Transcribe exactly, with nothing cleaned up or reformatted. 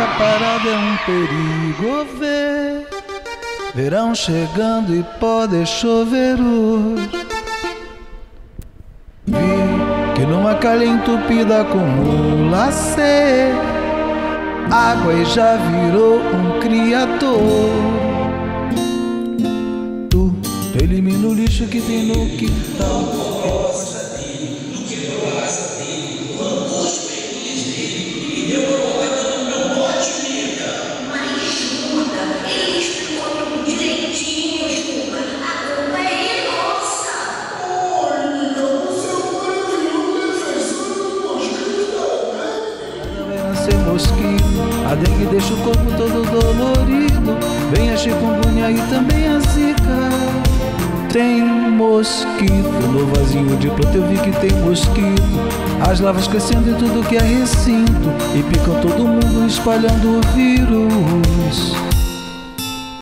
parada é um perigo ver. Verão chegando e pode chover hoje. Vi que numa calha entupida acumula sede, água e já virou um criador. Tu elimina o lixo que tem no quintal. A dengue deixa o corpo todo dolorido. Vem a chikungunya e também a zika. Tem mosquito no vasinho de planta, eu vi que tem mosquito. As larvas crescendo em tudo que é recinto e picam todo mundo espalhando o vírus.